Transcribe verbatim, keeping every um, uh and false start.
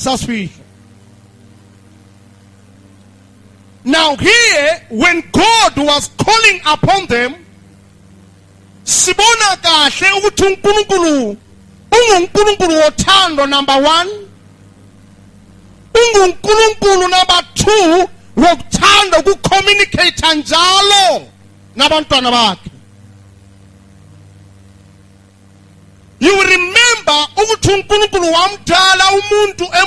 sasifihla. Now here, when God was calling upon them, sibona kahle ukuthi uNkulunkulu unguNkulunkulu wothando number one, unguNkulunkulu number two, wokuthanda ukucommunicate njalo nabantwana bakhe. You remember ukuthi uNkulunkulu wamdala umuntu